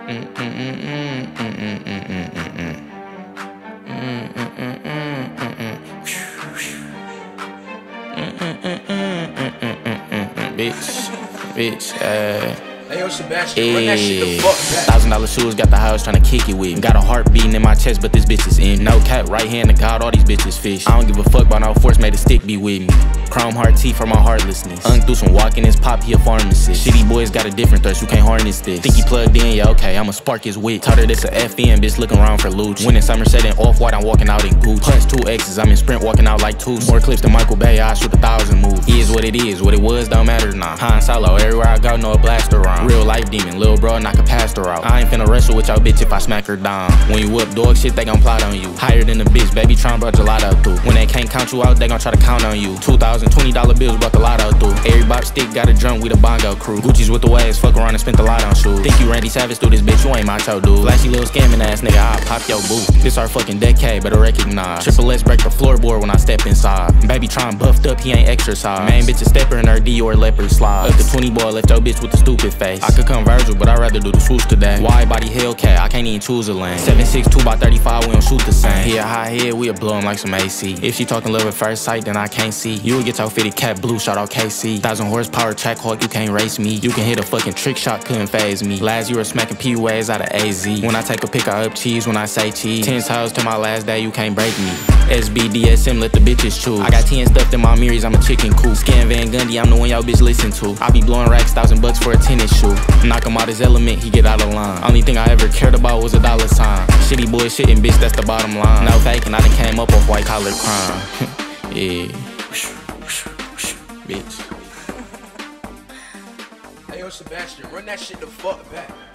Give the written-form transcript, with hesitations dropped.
Bitch, Hey yo, Sebastian, run that shit the fuck back. $1,000 shoes, got the house tryna kick it with me. Got a heart beating in my chest, but this bitch is in. No cap, right hand to God, all these bitches fish. I don't give a fuck about no force, made a stick be with me. Chrome heart teeth for my heartlessness. Through some walking his pop, he a pharmacist. Shitty boys got a different thirst, you can't harness this. Think he plugged in, yeah okay, I'ma spark his wit. Taught her this a FN, bitch looking around for loot. Winning Somerset and Off-White, I'm walking out in Gucci. Punch 2 X's, I'm in Sprint walking out like 2. More clips than Michael Bay, I shoot 1,000 moves. Is what it is, what it was don't matter now. Han Solo, everywhere I go, know a blaster around. Real life demon, lil' bro, knock a pastor out. I ain't finna wrestle with your bitch if I smack her down. When you whip dog shit, they gon' plot on you. Higher than the bitch, baby tryna brought gelato through. When they can't count you out, they gon' try to count on you. $2,000, $20 bills brought the lotto through. Every bop stick got a drum, we the bongo crew. Gucci's with the waves, fuck around and spent a lot on shoes. Think you Randy Savage through this bitch, you ain't macho dude. Flashy little scamming ass nigga, I'll pop your boot. This our fucking decade, better recognize. Triple S break the floorboard when I step inside. Baby trying buffed up, he ain't exercise. Main bitch a stepper in her Dior leopard slide. Up the 20 boy, left your bitch with the stupid face. I could come Virgil, but I'd rather do the swoosh today. Wide body Hellcat, I can't even choose a lane. 7'6", 2x35, we don't shoot the same. He a high head, we'll blow him like some AC. If she talking love at first sight, then I can't see. You would get your fitted cat blue, shout out KC. 1,000 horsepower track hawk, you can't race me. You can hit a fucking trick shot, couldn't phase me. Last you were smacking P-Waves out of AZ. When I take a pic, I up cheese when I say cheese. 10 toes to my last day, you can't break me. SBDSM, let the bitches choose. I got 10 stuffed in my mirrors, I'm a chicken coop. Scan Van Gundy, I'm the one y'all bitch listen to. I be blowing racks, $1,000 for a tennis shoe. Knock him out his element, he get out of line. Only thing I ever cared about was a dollar sign. Shitty boy shitting, bitch, that's the bottom line. No faking, I done came up off white collar crime. Yeah. Bitch. Hey yo, Sebastian, run that shit the fuck back.